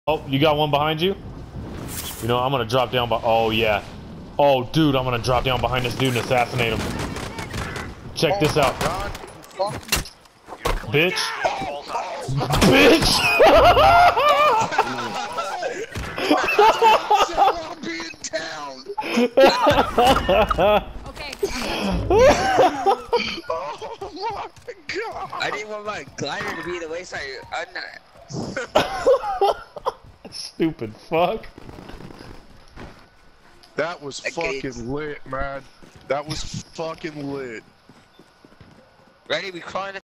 Oh, you got one behind you? You know, I'm gonna drop down by. Oh, yeah. Oh, dude, I'm gonna drop down behind this dude and assassinate him. Check this out. God. Bitch. Bitch! I'm being down. Okay. Oh my God. I didn't want my glider to be the way, so I'm not. Stupid fuck. That was fucking lit, man. That was fucking lit. Ready? We crawling